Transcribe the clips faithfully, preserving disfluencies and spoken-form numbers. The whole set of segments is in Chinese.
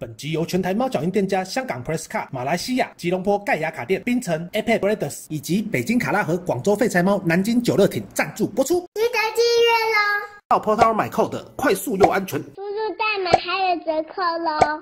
本集由全台猫脚印店家香港 Press Car、马来西亚吉隆坡盖亚卡店、槟城 Apex Brothers 以及北京卡拉和广州废柴猫、南京九乐町赞助播出。 记得订阅咯！ 到 Portal 买扣的快速又安全， 输入代码还有折扣咯。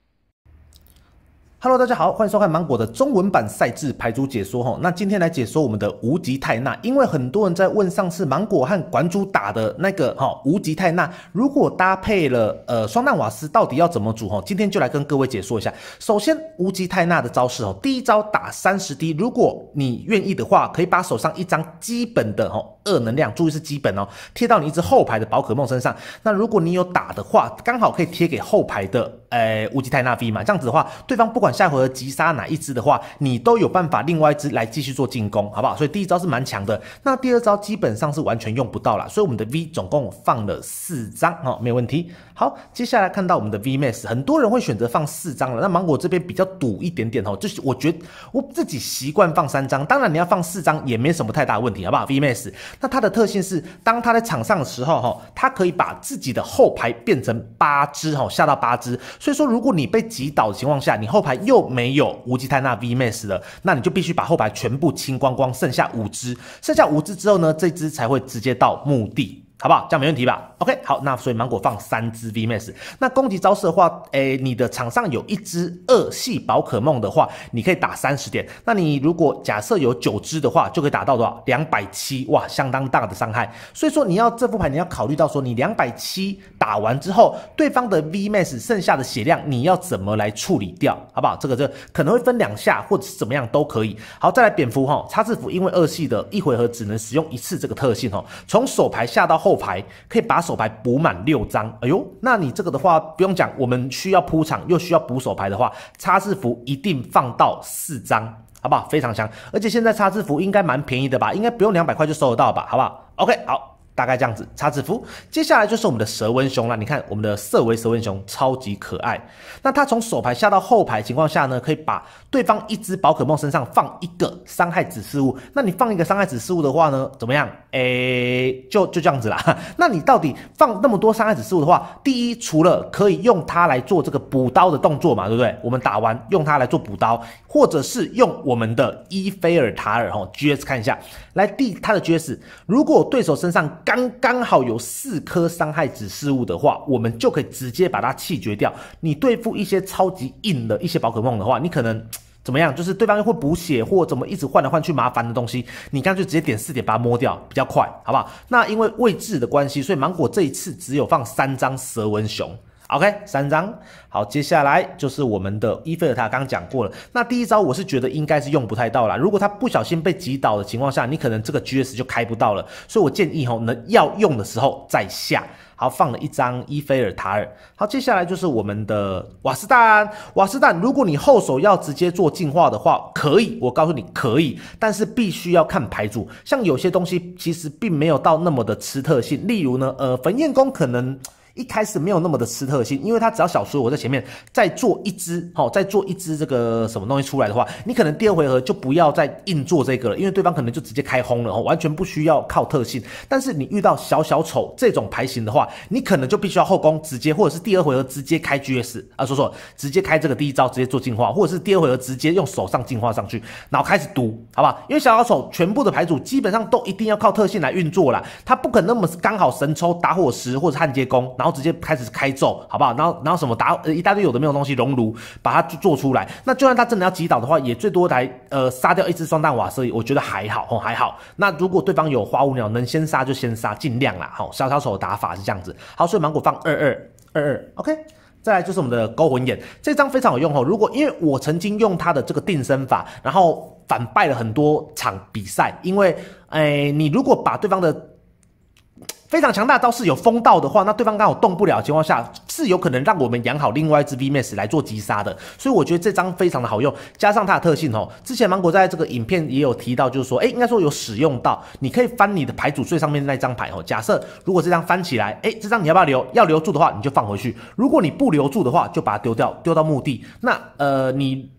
Hello， 大家好，欢迎收看芒果的中文版赛制牌组解说哈。那今天来解说我们的无极泰纳，因为很多人在问上次芒果和馆主打的那个哈无极泰纳，如果搭配了呃双弹瓦斯，到底要怎么组哈？今天就来跟各位解说一下。首先，无极泰纳的招式哦，第一招打三十滴，如果你愿意的话，可以把手上一张基本的哈二能量，注意是基本哦，贴到你一只后排的宝可梦身上。那如果你有打的话，刚好可以贴给后排的呃无极泰纳 V 嘛，这样子的话，对方不管下回合击杀哪一只的话，你都有办法另外一只来继续做进攻，好不好？所以第一招是蛮强的。那第二招基本上是完全用不到啦，所以我们的 V 总共放了四张哦，没有问题。好，接下来看到我们的 V Max， 很多人会选择放四张了，那芒果这边比较赌一点点哦，就是我觉得我自己习惯放三张，当然你要放四张也没什么太大问题，好不好 ？V Max， 那它的特性是，当它在场上的时候哈，它可以把自己的后排变成八只哈，下到八只，所以说如果你被击倒的情况下，你后排又没有无极泰纳 V Max 了，那你就必须把后排全部清光光，剩下五只，剩下五只之后呢，这只才会直接到墓地。好不好？这样没问题吧 ？OK， 好，那所以芒果放三只 V Max。那攻击招式的话，诶，你的场上有一只二系宝可梦的话，你可以打三十点。那你如果假设有九只的话，就可以打到多少？两百七，哇，相当大的伤害。所以说你要这副牌，你要考虑到说，你两百七打完之后，对方的 V Max 剩下的血量，你要怎么来处理掉？好不好？这个这可能会分两下，或者是怎么样都可以。好，再来蝙蝠哈，叉字符因为二系的一回合只能使用一次这个特性哈，从手牌下到后排可以把手牌补满六张，哎呦，那你这个的话不用讲，我们需要铺场又需要补手牌的话，叉字符一定放到四张，好不好？非常强，而且现在叉字符应该蛮便宜的吧，应该不用两百块就收得到吧，好不好 ？OK， 好。大概这样子，叉字符。接下来就是我们的蛇纹熊啦，你看我们的色维蛇纹熊超级可爱。那它从手牌下到后排情况下呢，可以把对方一只宝可梦身上放一个伤害指示物。那你放一个伤害指示物的话呢，怎么样？诶，就就这样子啦。那你到底放那么多伤害指示物的话，第一，除了可以用它来做这个补刀的动作嘛，对不对？我们打完用它来做补刀，或者是用我们的伊菲尔塔尔哈 G S 看一下，来第它的 G S， 如果对手身上刚刚好有四颗伤害指示物的话，我们就可以直接把它弃绝掉。你对付一些超级硬的一些宝可梦的话，你可能怎么样？就是对方又会补血或怎么一直换来换去麻烦的东西，你干脆直接点四点把它摸掉，比较快，好不好？那因为位置的关系，所以芒果这一次只有放三张蛇纹熊。OK， 三张。好，接下来就是我们的伊菲尔塔，刚刚讲过了。那第一招我是觉得应该是用不太到啦，如果他不小心被击倒的情况下，你可能这个 G S 就开不到了。所以我建议吼，能要用的时候再下。好，放了一张伊菲尔塔尔。好，接下来就是我们的瓦斯蛋。瓦斯蛋，如果你后手要直接做进化的话，可以，我告诉你可以，但是必须要看牌组。像有些东西其实并没有到那么的吃特性，例如呢，呃，焚焰弓可能一开始没有那么的吃特性，因为它只要小水我在前面再做一只，好、哦，再做一只这个什么东西出来的话，你可能第二回合就不要再硬做这个了，因为对方可能就直接开轰了，哦，完全不需要靠特性。但是你遇到小小丑这种牌型的话，你可能就必须要后攻直接，或者是第二回合直接开 G S 啊，说说直接开这个第一招直接做进化，或者是第二回合直接用手上进化上去，然后开始读，好不好？因为小小丑全部的牌组基本上都一定要靠特性来运作啦，它不可能那么刚好神抽打火石或者焊接弓。然后直接开始开咒，好不好？然后然后什么打呃一大堆有的没有东西熔炉，把它做出来。那就算他真的要击倒的话，也最多来呃杀掉一只双弹瓦斯，我觉得还好哦，还好。那如果对方有花无鸟，能先杀就先杀，尽量啦。好，小小丑的打法是这样子。好，所以芒果放二二二二 ，OK。再来就是我们的勾魂眼，这张非常有用哦。如果因为我曾经用它的这个定身法，然后反败了很多场比赛，因为诶你如果把对方的非常强大的招式有封到的话，那对方刚好动不了的情况下，是有可能让我们养好另外一只 V Max 来做击杀的。所以我觉得这张非常的好用，加上它的特性哦。之前芒果在这个影片也有提到，就是说，哎，应该说有使用到，你可以翻你的牌组最上面的那张牌哦。假设如果这张翻起来，哎，这张你要不要留？要留住的话，你就放回去；如果你不留住的话，就把它丢掉，丢到墓地。那呃，你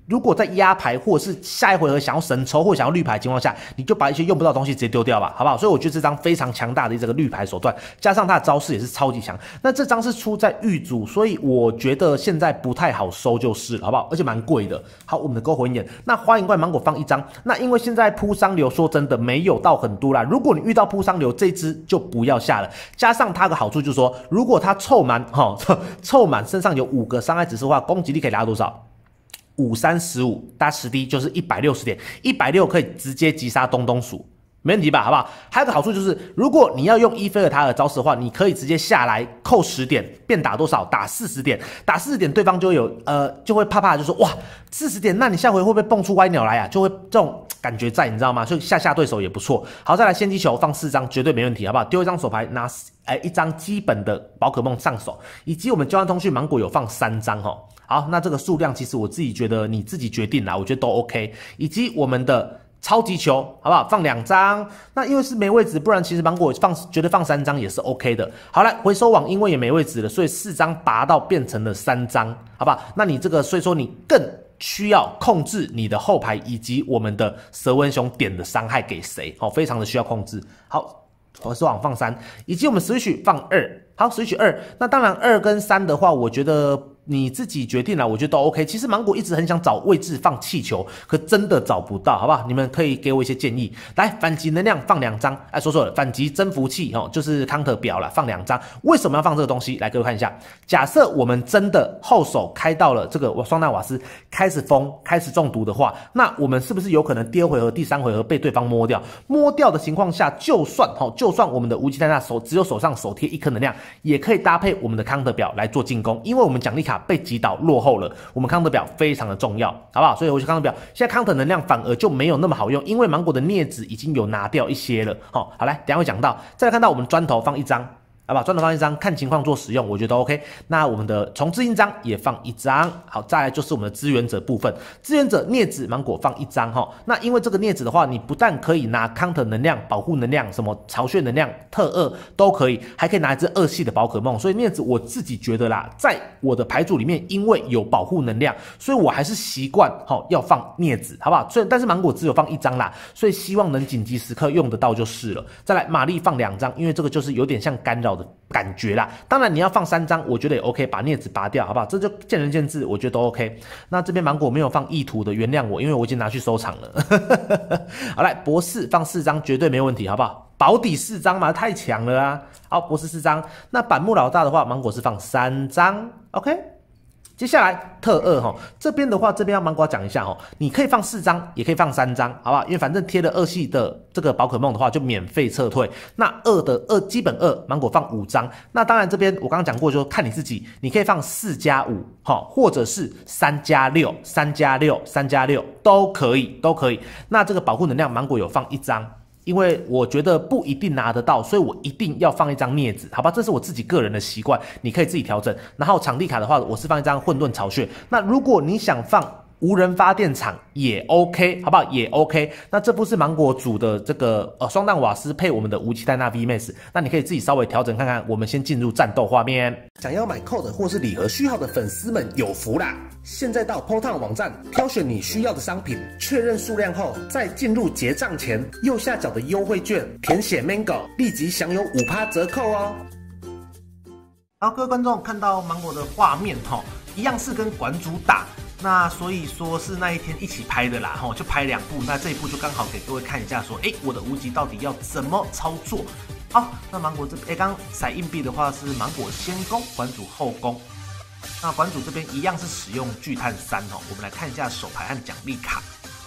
如果在压牌或者是下一回合想要神抽或想要绿牌的情况下，你就把一些用不到的东西直接丢掉吧，好不好？所以我觉得这张非常强大的这个绿牌手段，加上它的招式也是超级强。那这张是出在狱主，所以我觉得现在不太好收就是了，好不好？而且蛮贵的。好，我们的勾魂眼，那花影怪芒果放一张。那因为现在扑伤流说真的没有到很多啦，如果你遇到扑伤流这只就不要下了。加上它的好处就是说，如果它凑满哈凑满身上有五个伤害指示的话，攻击力可以达到多少？五三十五搭十滴就是一百六十点，一百六可以直接击杀东东鼠，没问题吧？好不好？还有个好处就是，如果你要用伊菲尔塔尔招式的话，你可以直接下来扣十点，变打多少？打四十点，打四十点，对方就会有呃就会怕怕，就说哇四十点，那你下回会不会蹦出歪鸟来啊？就会这种感觉在，你知道吗？所以吓吓对手也不错。好，再来先机球放四张，绝对没问题，好不好？丢一张手牌，拿哎一张基本的宝可梦上手，以及我们交换通讯芒果有放三张哈。好，那这个数量其实我自己觉得你自己决定啦，我觉得都 OK。以及我们的超级球，好不好？放两张。那因为是没位置，不然其实芒果放觉得放三张也是 OK 的。好，来回收网因为也没位置了，所以四张拔到变成了三张，好不好？那你这个所以说你更需要控制你的后排以及我们的蛇纹熊点的伤害给谁，哦，非常的需要控制。好，回收网放三，以及我们 Switch 放二。好 ，Switch 二。那当然二跟三的话，我觉得你自己决定啦，我觉得都 OK。其实芒果一直很想找位置放气球，可真的找不到，好不好？你们可以给我一些建议。来，反击能量放两张，哎，说错了，反击征服器哦，就是 counter 表啦，放两张。为什么要放这个东西？来，各位看一下。假设我们真的后手开到了这个双弹瓦斯，开始疯，开始中毒的话，那我们是不是有可能第二回合、第三回合被对方摸掉？摸掉的情况下，就算哈，就算我们的无极泰纳手只有手上手贴一颗能量，也可以搭配我们的 counter 表来做进攻，因为我们奖励卡被击倒落后了，我们 counter 表非常的重要，好不好？所以我去 counter 表，现在 counter 能量反而就没有那么好用，因为芒果的镊子已经有拿掉一些了。好，好来，等一下会讲到，再来看到我们砖头放一张。好吧，砖头放一张，看情况做使用，我觉得 OK。那我们的重置印章也放一张，好，再来就是我们的支援者部分，支援者镊子芒果放一张哈。那因为这个镊子的话，你不但可以拿 counter 能量、保护能量、什么巢穴能量、特二都可以，还可以拿一只二系的宝可梦。所以镊子我自己觉得啦，在我的牌组里面，因为有保护能量，所以我还是习惯哈要放镊子，好不好？所以但是芒果只有放一张啦，所以希望能紧急时刻用得到就是了。再来玛丽放两张，因为这个就是有点像干扰的感觉啦，当然你要放三张，我觉得也 OK， 把镊子拔掉，好不好？这就见仁见智，我觉得都 OK。那这边芒果没有放意图的，原谅我，因为我已经拿去收藏了。好，来博士放四张，绝对没问题，好不好？保底四张嘛，太强了啊！好，博士四张。那板木老大的话，芒果是放三张 ，OK。接下来特二哈，这边的话，这边要芒果讲一下哈，你可以放四张，也可以放三张，好不好？因为反正贴了二系的这个宝可梦的话，就免费撤退。那二的二基本二，芒果放五张。那当然这边我刚刚讲过，就是看你自己，你可以放四加五，哈，或者是三加六、三加六、三加六都可以，都可以。那这个保护能量，芒果有放一张。因为我觉得不一定拿得到，所以我一定要放一张镊子，好吧？这是我自己个人的习惯，你可以自己调整。然后场地卡的话，我是放一张混沌巢穴。那如果你想放无人发电厂也 OK， 好不好？也 OK。那这部是芒果组的这个呃双弹瓦斯配我们的无极戴纳 V Max， 那你可以自己稍微调整看看。我们先进入战斗画面。想要买 code 或是礼盒序号的粉丝们有福啦！现在到 P O T A N 网站挑选你需要的商品，确认数量后，再进入结账前右下角的优惠券填写 Mango， 立即享有 百分之五 折扣哦。好，各位观众看到芒果的画面哈，一样是跟馆主打。那所以说是那一天一起拍的啦，就拍两部，那这一部就刚好给各位看一下说，哎，我的无极到底要怎么操作？好，那芒果这边，哎，刚骰硬币的话是芒果先攻，馆主后攻。那馆主这边一样是使用巨碳三哦，我们来看一下手牌和奖励卡。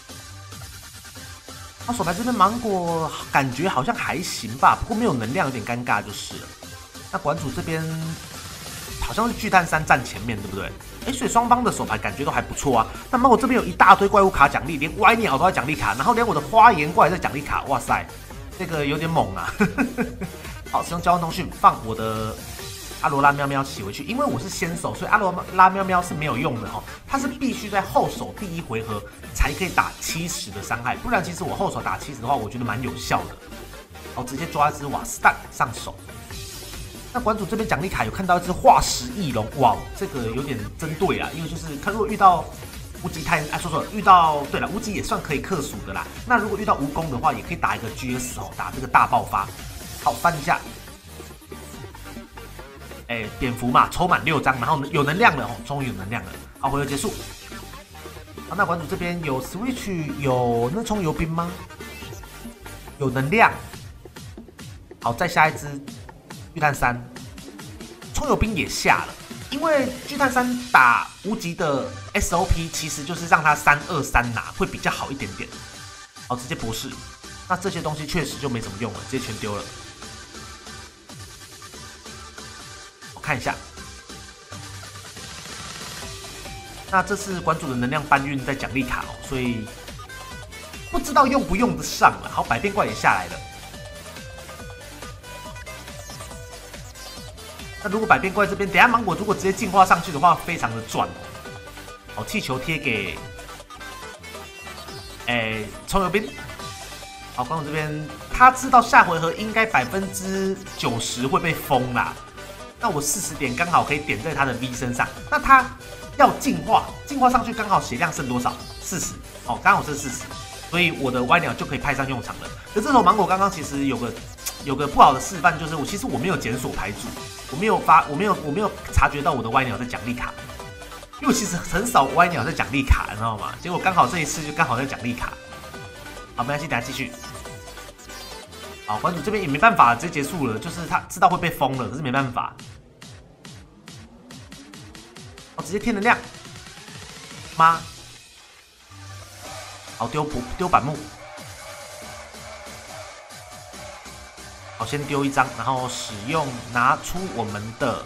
那手牌这边芒果感觉好像还行吧，不过没有能量，有点尴尬就是了。那馆主这边好像是巨碳三站前面，对不对？哎，所以双方的手牌感觉都还不错啊。那芒果这边有一大堆怪物卡奖励，连歪鸟都在奖励卡，然后连我的花岩怪在奖励卡，哇塞，这个有点猛啊！好，使用交换通讯放我的阿罗拉喵喵骑回去，因为我是先手，所以阿罗拉喵喵是没有用的哈，它是必须在后手第一回合才可以打七十的伤害，不然其实我后手打七十的话，我觉得蛮有效的。哦，直接抓一只瓦斯蛋上手。那馆主这边奖励卡有看到一只化石翼龙，哇，这个有点针对啊，因为就是他如果遇到无极太啊，说错了，遇到对了，无极也算可以克数的啦。那如果遇到蜈蚣的话，也可以打一个 G S 哦，打这个大爆发。好，翻一下。哎，蝙蝠嘛，抽满六张，然后有能量了哦，终于有能量了。好，回合结束。好，那馆主这边有 Switch 有那冲油兵吗？有能量。好，再下一只巨炭三，冲油兵也下了。因为巨炭三打无极的 S O P 其实就是让他三二三拿会比较好一点点。好，直接博士，那这些东西确实就没什么用了，直接全丢了。我看一下，那这是馆主的能量搬运在奖励卡哦，所以不知道用不用得上了。好，百变怪也下来了。那如果百变怪这边，等一下芒果如果直接进化上去的话，非常的赚哦。好，气球贴给，哎，冲油兵。好，观众这边他知道下回合应该百分之九十会被封啦。那我四十点刚好可以点在他的 V 身上。那他要进化，进化上去刚好血量剩多少？四十。哦，刚好剩四十，所以我的歪鸟就可以派上用场了。可这时候芒果刚刚其实有个有个不好的示范，就是我其实我没有检索牌组。我没有发，我没有，我没有察觉到我的歪鸟在奖励卡，因为其实很少歪鸟在奖励卡，你知道吗？结果刚好这一次就刚好在奖励卡。好，没关系，等下继续。好，馆主这边也没办法，直接结束了，就是他知道会被封了，可是没办法。好，直接贴能量，妈。好，丢补丢板木。好，先丢一张，然后使用拿出我们的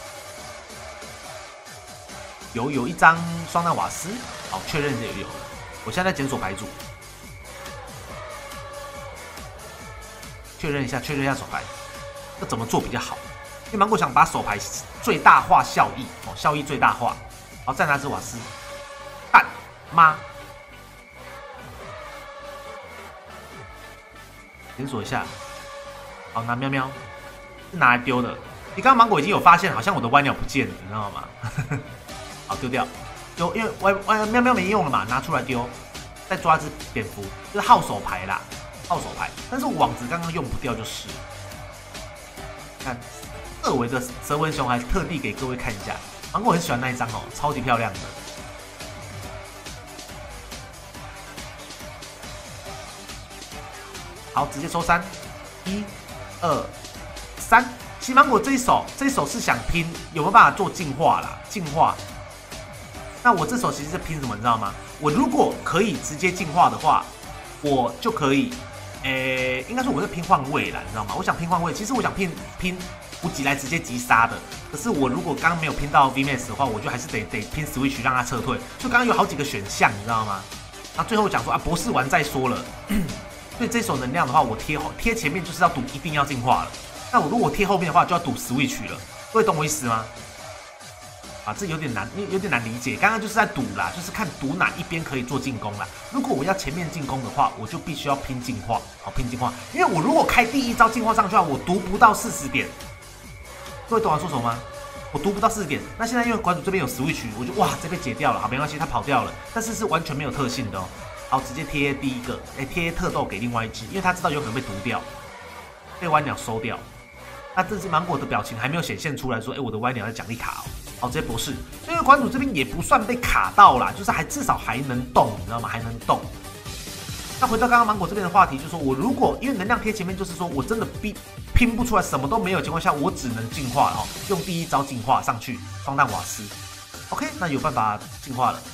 有有一张双弹瓦斯，好，确认也有了。我现在在检索牌组，确认一下，确认一下手牌，要怎么做比较好？因为芒果想把手牌最大化效益，哦，效益最大化。好，再拿只瓦斯，蛋妈，检索一下。好，拿喵喵是拿来丢的。你刚刚芒果已经有发现，好像我的歪鸟不见了，你知道吗？好，丢掉，丢，因为歪歪喵喵没用了嘛，拿出来丢。再抓只蝙蝠，就是号手牌啦，号手牌。但是网子刚刚用不掉就是。看二维的蛇纹熊还特地给各位看一下，芒果很喜欢那一张哦，超级漂亮的。好，直接抽三，一。二三，其实芒果这一手，这一手是想拼有没有办法做进化啦？进化。那我这手其实是拼什么，你知道吗？我如果可以直接进化的话，我就可以，诶、欸，应该说我在拼换位啦，你知道吗？我想拼换位，其实我想拼拼无极来直接击杀的。可是我如果刚刚没有拼到 V Max 的话，我就还是得得拼 Switch 让他撤退。就刚刚有好几个选项，你知道吗？那最后讲说啊，博士完再说了。所以这手能量的话，我贴后贴前面就是要赌一定要进化了。那我如果贴后面的话，就要赌 Switch 了。各位懂我意思吗？啊，这有点难，有点难理解。刚刚就是在赌啦，就是看赌哪一边可以做进攻啦。如果我要前面进攻的话，我就必须要拼进化，好拼进化。因为我如果开第一招进化上去的话，我读不到四十点。各位懂我说什么吗？我读不到四十点。那现在因为馆主这边有 Switch， 我就哇，这被解掉了，好没关系，他跑掉了，但是是完全没有特性的哦。好，直接贴第一个，哎、欸，贴特豆给另外一只，因为他知道有可能被毒掉，被歪鸟收掉。那这只芒果的表情还没有显现出来说，哎、欸，我的歪鸟在奖励卡哦。好，直接博士，所以馆主这边也不算被卡到啦，就是还至少还能动，你知道吗？还能动。那回到刚刚芒果这边的话题，就是说我如果因为能量贴前面，就是说我真的逼拼不出来，什么都没有情况下，我只能进化了哦，用第一招进化上去，双弹瓦斯。OK， 那有办法进化了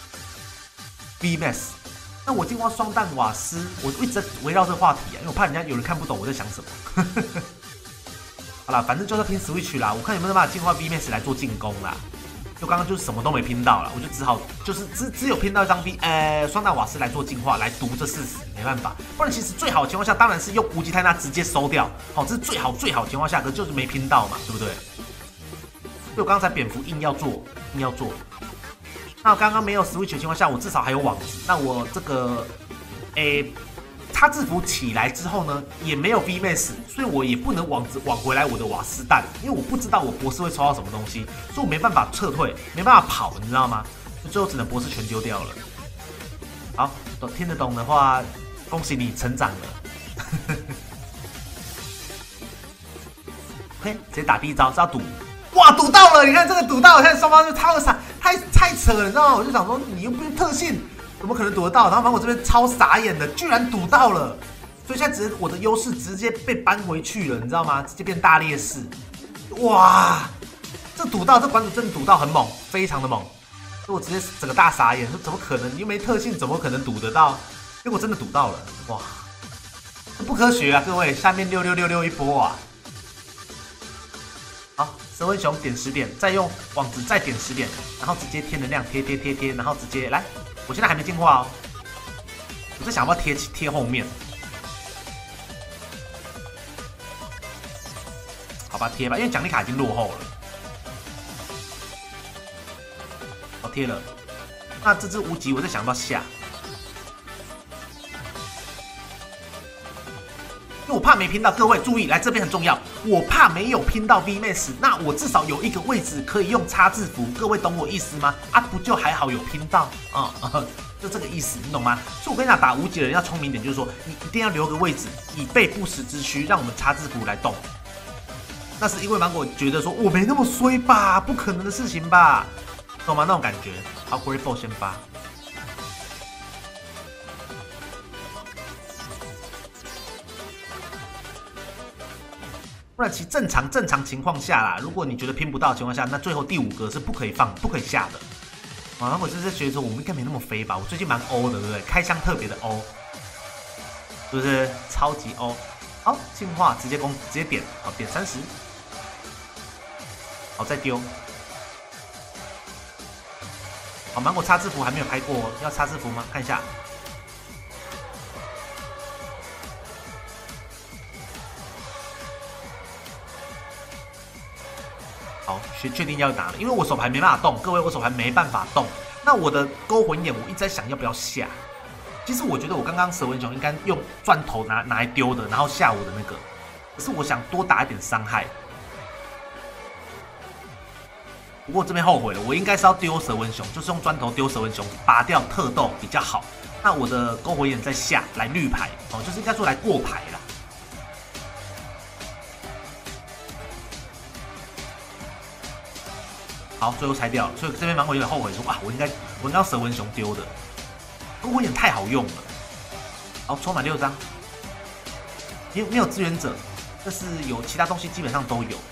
，V Max。那我进化双弹瓦斯，我一直在围绕这个话题啊，因为我怕人家有人看不懂我在想什么。好啦，反正就是拼 Switch 啦，我看有没有办法进化 V Max 来做进攻啦。就刚刚就是什么都没拼到了，我就只好就是只只有拼到一张 V 呃双弹瓦斯来做进化，来读这四十，没办法。不然其实最好的情况下当然是用无极泰纳直接收掉，好、哦，这是最好最好的情况下，可是就是没拼到嘛，对不对？所以我刚才蝙蝠硬要做，硬要做。那我刚刚没有 Switch 的情况下，我至少还有网子。那我这个，诶，他制服起来之后呢，也没有 V Max， 所以我也不能网子网回来我的瓦斯弹，因为我不知道我博士会抽到什么东西，所以我没办法撤退，没办法跑，你知道吗？ 最后只能博士全丢掉了。好，都听得懂的话，恭喜你成长了。OK， 直接打第一招，是要赌。哇，赌到了！你看这个赌到了，看双方就超傻，太太扯了，你知道吗？我就想说，你又不是特性，怎么可能赌得到？然后芒果这边超傻眼的，居然赌到了，所以现在直接我的优势直接被扳回去了，你知道吗？直接变大劣势。哇，这赌到，这馆主真的赌到很猛，非常的猛。所以我直接整个大傻眼，说怎么可能？你又没特性，怎么可能赌得到？结果真的赌到了，哇！这不科学啊，各位！下面六六六六一波啊！好，蛇纹熊点十点，再用网子再点十点，然后直接贴能量，贴贴贴贴，然后直接来。我现在还没进化哦，我在想要不要贴贴后面。好吧，贴吧，因为奖励卡已经落后了。好，贴了。那这只无极，我在想要不要下。因为我怕没拼到，各位注意，来这边很重要。我怕没有拼到 V Max， 那我至少有一个位置可以用插字符，各位懂我意思吗？啊，不就还好有拼到啊、嗯，就这个意思，你懂吗？所以我跟你讲，打无极的人要聪明点，就是说你一定要留个位置，以备不时之需，让我们插字符来动。那是因为芒果觉得说我没那么衰吧，不可能的事情吧，懂吗？那种感觉。好 ，Great Ball 先发。不然其正常正常情况下啦，如果你觉得拼不到的情况下，那最后第五格是不可以放、不可以下的。啊，我就是觉得说我们应该没那么飞吧，我最近蛮欧的，对不对？开箱特别的欧，是不是？超级欧。好，进化直接攻，直接点，好点三十。好，再丢。好，芒果插字符还没有开过，要插字符吗？看一下。好，确确定要拿了，因为我手牌没办法动，各位，我手牌没办法动。那我的勾魂眼，我一直在想要不要下。其实我觉得我刚刚蛇纹熊应该用钻头拿拿来丢的，然后下我的那个。可是我想多打一点伤害。不过这边后悔了，我应该是要丢蛇纹熊，就是用砖头丢蛇纹熊，拔掉特斗比较好。那我的勾魂眼再下来绿牌，哦，就是应该说来过牌啦。好，最后拆掉了，所以这边芒果有点后悔说，啊，我应该我应该要蛇纹熊丢的，勾魂眼太好用了。好，充满六张，没有没有支援者，但是有其他东西基本上都有。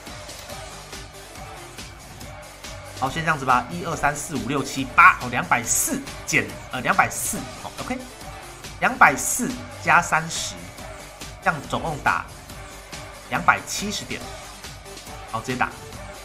好，先这样子吧，一二三四五六七八，哦，两百四减呃两百四，好 ，OK， 两百四加三十，这样总共打两百七十点，好，直接打。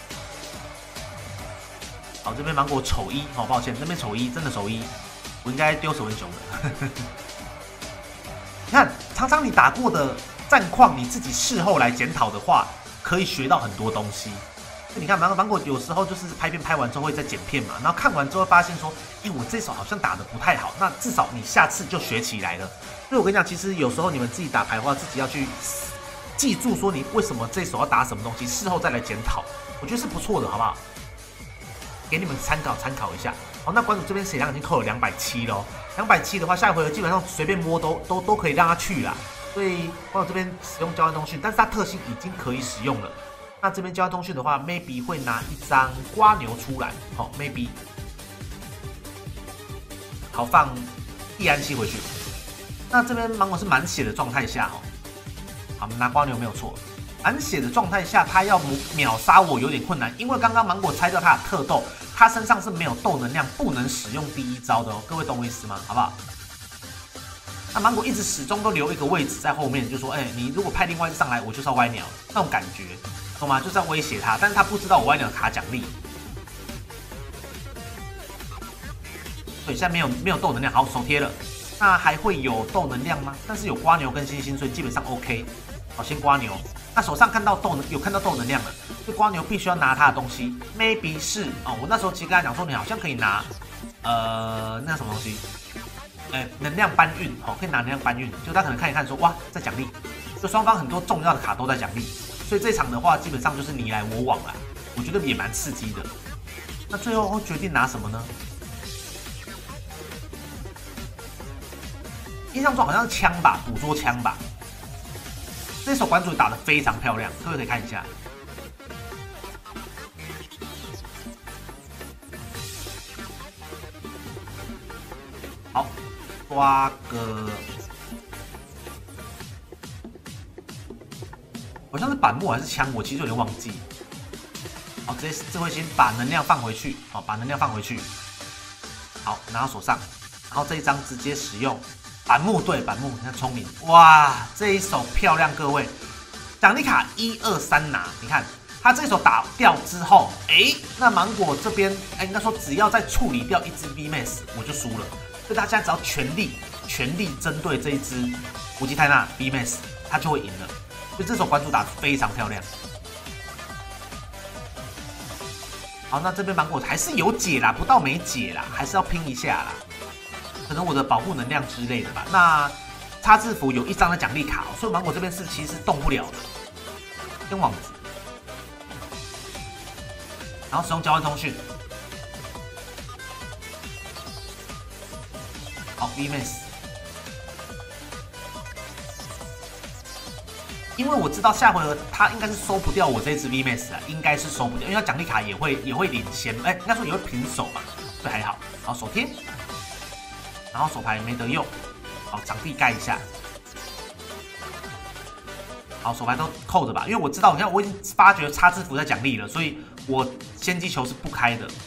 好，这边芒果丑一，好、哦，抱歉，那边丑一，真的丑一，我应该丢蛇纹熊的。你看，常常你打过的战况，你自己事后来检讨的话，可以学到很多东西。你看芒芒果有时候就是拍片拍完之后会再剪片嘛，然后看完之后发现说，哎，我这手好像打得不太好，那至少你下次就学起来了。所以我跟你讲，其实有时候你们自己打牌的话，自己要去记住说你为什么这手要打什么东西，事后再来检讨，我觉得是不错的，好不好？给你们参考参考一下。好，那馆主这边血量已经扣了两百七了，两百七的话，下一回合基本上随便摸都都都可以让他去啦。所以馆主这边使用交换通讯，但是它特性已经可以使用了。那这边交换通讯的话 ，maybe 会拿一张瓜牛出来，好、哦、，maybe， 好放易安息回去。那这边芒果是满血的状态下，哦，好，拿瓜牛没有错。满血的状态下，他要秒杀我有点困难，因为刚刚芒果拆掉他的特斗，他身上是没有斗能量，不能使用第一招的哦。各位懂我意思吗？好不好？那芒果一直始终都留一个位置在后面，就说，哎、欸，你如果派另外一只上来，我就是要歪鸟，那种感觉。懂吗？就是要威胁他，但是他不知道我歪鸟卡奖励。对，现在没有没有斗能量，好，手贴了。那还会有斗能量吗？但是有瓜牛跟星星，所以基本上 OK。好，先瓜牛。那手上看到斗能有看到斗能量了，所以瓜牛必须要拿他的东西。maybe 是哦，我那时候其实跟他讲说，你好像可以拿呃那什么东西，哎、欸，能量搬运，好、哦，可以拿能量搬运。就他可能看一看说，哇，在奖励，就双方很多重要的卡都在奖励。所以这场的话，基本上就是你来我往啦，我觉得也蛮刺激的。那最后会决定拿什么呢？ 印象中好像是枪吧，捕捉枪吧。这手馆主打得非常漂亮，各位可以看一下。好，抓个，好像是板木还是枪，我其实有点忘记。好，直接智慧星把能量放回去，好，把能量放回去。好，拿到手上，然后这一张直接使用。板木对板木，你看聪明哇！这一手漂亮，各位，奖励卡一二三拿，你看他这一手打掉之后，哎，那芒果这边，哎，应该说只要再处理掉一只 V Max， 我就输了。所以大家只要全力全力针对这一只无极泰纳 V Max， 他就会赢了。所以这手馆主打得非常漂亮。好，那这边芒果还是有解啦，不到没解啦，还是要拼一下啦。可能我的保护能量之类的吧。那插字符有一张的奖励卡、哦，所以芒果这边是其实是动不了的。天网子，然后使用交换通讯。好 ，V Max。因为我知道下回合他应该是收不掉我这只 V Max 啊，应该是收不掉，因为他奖励卡也会也会领先，哎、欸，应该说也会平手嘛，所以还好。好，手贴。然后手牌没得用，好，长地盖一下。好，手牌都扣着吧，因为我知道，你看我已经发觉插字符在奖励了，所以我先机球是不开的，直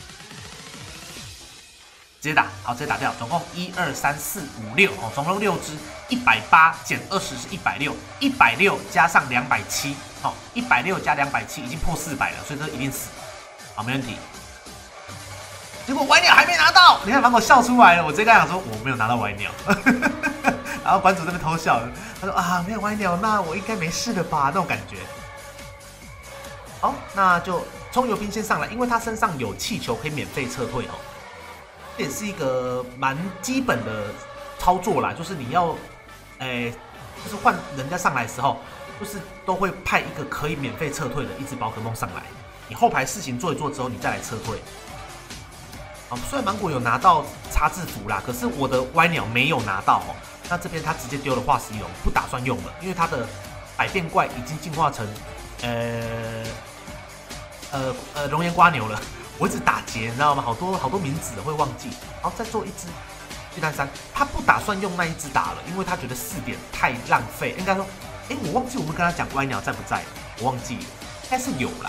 接打，好，直接打掉，总共一二三四五六，哦，总共六只，一百八减二十是一百六，一百六加上两百七，好，一百六加两百七已经破四百了，所以这一定死，好，没问题。结果歪鸟还没拿到，你看芒果笑出来了。我直接跟他讲说我没有拿到歪鸟，然后馆主这边偷笑，他说啊没有歪鸟，那我应该没事了吧？那种感觉。好，那就葱油兵先上来，因为他身上有气球可以免费撤退哦，这也是一个蛮基本的操作啦，就是你要，诶、欸，就是换人家上来的时候，就是都会派一个可以免费撤退的一只宝可梦上来，你后排事情做一做之后，你再来撤退。好，虽然芒果有拿到插字符啦，可是我的歪鸟没有拿到哦。那这边他直接丢了化石翼龙，不打算用了，因为他的百变怪已经进化成呃呃呃熔岩瓜牛了。我一直打结，你知道吗？好多好多名字会忘记。好，再做一只巨蛋三，他不打算用那一只打了，因为他觉得四点太浪费。应该说，哎、欸，我忘记我们跟他讲歪鸟在不在，我忘记了，应该是有啦。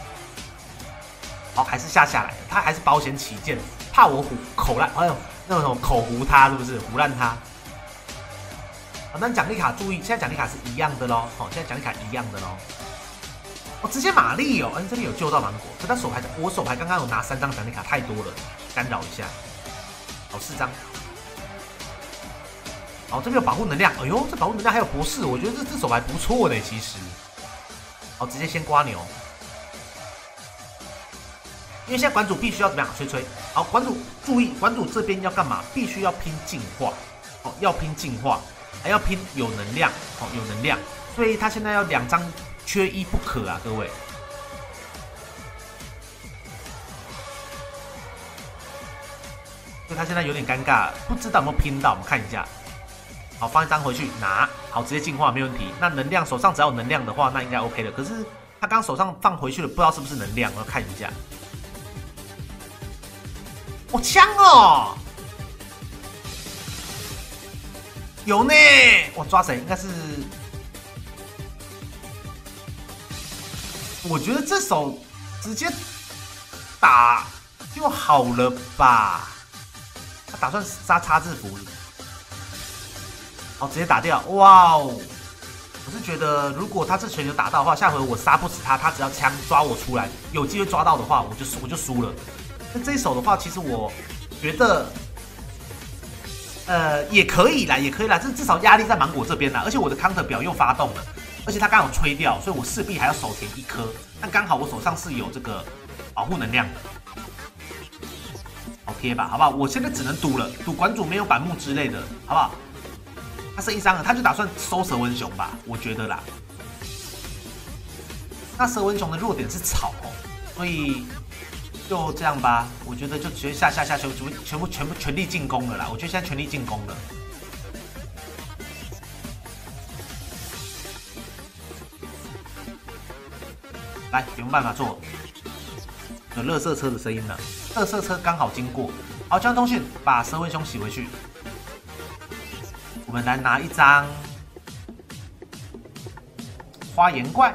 好，还是下下来，他还是保险起见，怕我唬口烂，哎呦，那种口胡他是不是？唬烂他。好，那奖励卡注意，现在奖励卡是一样的喽。好，现在奖励卡一样的喽。哦，直接玛丽哦，哎，这边有救到芒果，可他手牌，我手牌刚刚有拿三张奖励卡，太多了，干扰一下。好，四张。好，这边有保护能量，哎呦，这保护能量还有博士，我觉得这这手牌不错的，其实。好，直接先刮牛。因为现在馆主必须要怎么样？吹吹。好，馆主注意，馆主这边要干嘛？必须要拼进化，哦，要拼进化，还要拼有能量，哦，有能量。所以他现在要两张缺一不可啊，各位。所以他现在有点尴尬，不知道有没有拼到，我们看一下。好，放一张回去拿，好，直接进化没问题。那能量手上只要有能量的话，那应该 OK 的。可是他刚手上放回去了，不知道是不是能量，我要看一下。我枪哦，有呢，我抓谁？应该是，我觉得这手直接打就好了吧？他打算杀插字符，好，直接打掉，哇哦！我是觉得，如果他这拳有打到的话，下回我杀不死他，他只要枪抓我出来，有机会抓到的话，我就我就输了。那这一手的话，其实我觉得，呃，也可以啦，也可以啦。这至少压力在芒果这边啦，而且我的 counter 表又发动了，而且他刚好吹掉，所以我势必还要手填一颗。但刚好我手上是有这个保护能量的，好贴吧，好不好？我现在只能赌了，赌馆主没有板木之类的，好不好？他剩一张了，他就打算收蛇纹熊吧，我觉得啦。那蛇纹熊的弱点是草哦，所以。就这样吧，我觉得就直接下下下全全部全部全部全力进攻了啦！我觉得现在全力进攻了。 来，有没有办法做？有垃圾车的声音了，垃圾车刚好经过。好，交通通讯把蛇纹熊洗回去。我们来拿一张花岩怪。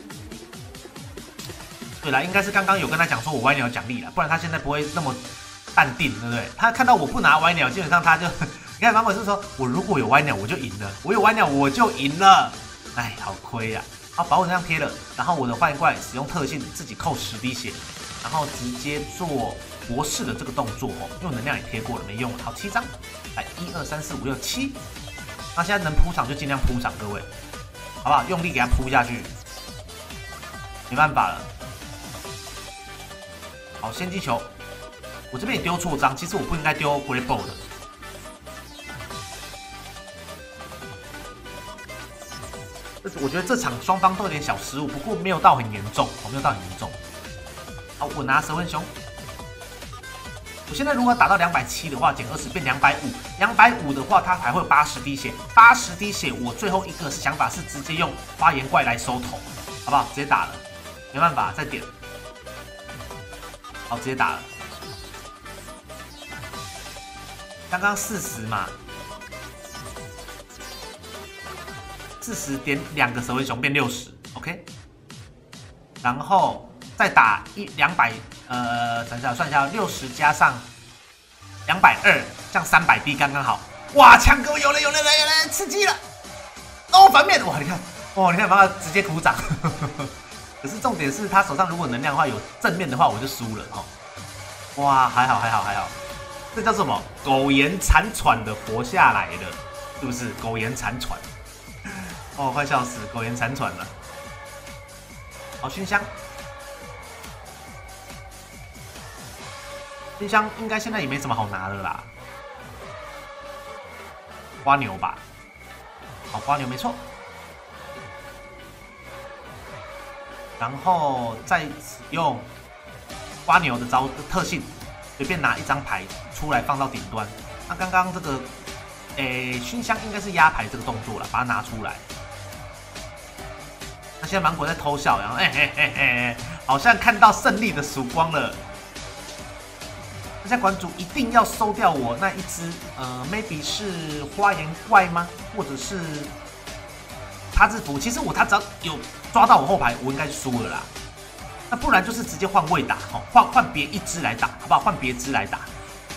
对了，应该是刚刚有跟他讲说我歪鸟奖励了，不然他现在不会那么淡定，对不对？他看到我不拿歪鸟，基本上他就，你看芒果是说我如果有歪鸟我就赢了，我有歪鸟我就赢了，哎，好亏啊！好，保护能量贴了，然后我的花岩怪使用特性自己扣十滴血，然后直接做博士的这个动作哦，用能量也贴过了，没用了。好，七张，来一二三四五六七，那现在能铺场就尽量铺场，各位，好不好？用力给他铺下去，没办法了。好，先击球，我这边也丢错张，其实我不应该丢 Great Ball 的。我觉得这场双方都有点小失误，不过没有到很严重，没有到很严重。好，我拿蛇纹熊。我现在如果打到两百七的话，减二十变两百五，两百五的话，它还会有八十滴血，八十滴血，我最后一个想法是直接用花岩怪来收头，好不好？直接打了，没办法，再点。好，直接打了。刚刚四十嘛。四十点两个蛇纹熊变六十 ，OK， 然后再打一两百，呃，等一下算一下，六十加上两百二，这样三百滴刚刚好。哇，强哥有了有了有了有了，刺激了！哦，反面哇，你看，哦，你看，妈妈直接鼓掌。可是重点是他手上如果能量的话，有正面的话我就输了哦。哇，还好还好还好，这叫什么？苟延残喘的活下来了，是不是？苟延残喘。哦，快笑死，苟延残喘了。好，熏香，熏香应该现在也没什么好拿的啦。花牛吧，好，花牛没错。然后再使用花牛的招特性，随便拿一张牌出来放到顶端。那刚刚这个，诶，熏香应该是压牌这个动作了，把它拿出来。那现在芒果在偷笑，然后哎嘿嘿嘿，好像看到胜利的曙光了。那现在馆主一定要收掉我那一只，呃 ，maybe 是花岩怪吗？或者是他制服？其实我他只要有抓到我后排，我应该就输了啦。那不然就是直接换位打，哦，换换别一只来打，好不好？换别只来打。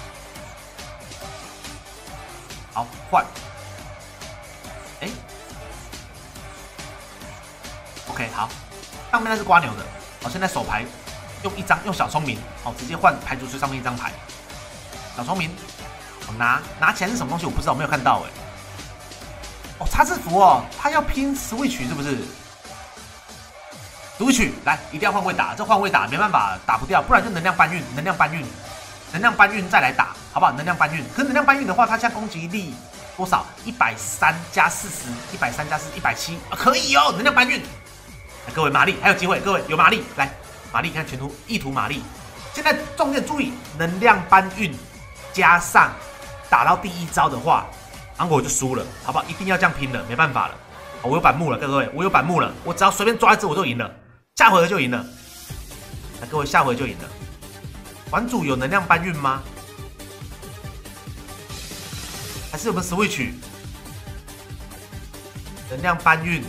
好，换。哎。OK， 好，上面那是刮牛的，好，现在手牌用一张，用小聪明，好，直接换牌组最上面一张牌，小聪明，我拿拿起来是什么东西？我不知道，我没有看到哎。哦，插字符哦，他要拼 Switch 是不是 ？Switch 来，一定要换位打，这换位打没办法打不掉，不然就能量搬运，能量搬运，能量搬运再来打，好不好？能量搬运，可能量搬运的话，它现在攻击力多少？一百三加四十，一百三加四，一百七，可以哦，能量搬运。各位玛丽还有机会，各位有玛丽来，玛丽看全图意图玛丽。现在重点注意，能量搬运加上打到第一招的话，芒果就输了，好不好？一定要这样拼了，没办法了。我有板木了，各位，我有板木了，我只要随便抓一只我就赢了，下回合就赢了。来，各位下回就赢了。馆主有能量搬运吗？还是有没有 Switch？ 能量搬运。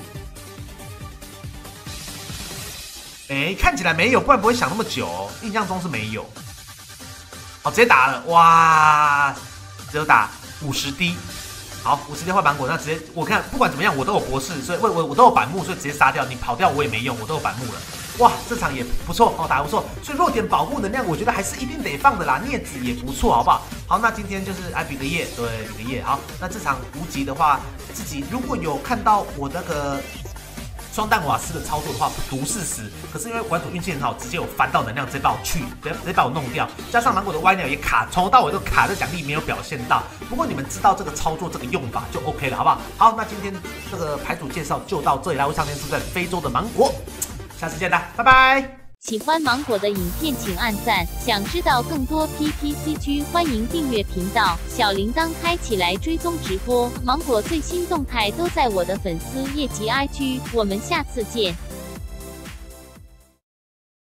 哎，看起来没有，不然不会想那么久哦。印象中是没有。好，直接打了，哇！只有打五十滴。好，五十滴换芒果，那直接我看不管怎么样，我都有博士，所以我我我都有板木，所以直接杀掉你，跑掉我也没用，我都有板木了。哇，这场也不错哦，打得不错。所以弱点保护能量，我觉得还是一定得放的啦。镊子也不错，好不好？好，那今天就是哎比个耶，对，比个耶。好，那这场无极的话，自己如果有看到我那个。双弹瓦斯的操作的话，毒是死，可是因为馆主运气很好，直接有翻到能量，直接把我去，直接直接把我弄掉。加上芒果的歪鸟也卡，从头到尾都卡着奖励没有表现到。不过你们知道这个操作这个用法就 OK 了，好不好？好，那今天这个牌组介绍就到这里啦。我上天住在非洲的芒果，下次见啦，拜拜。 喜欢芒果的影片请按赞，想知道更多 P P C G 欢迎订阅频道，小铃铛开起来追踪直播，芒果最新动态都在我的粉丝页及 I G， 我们下次见。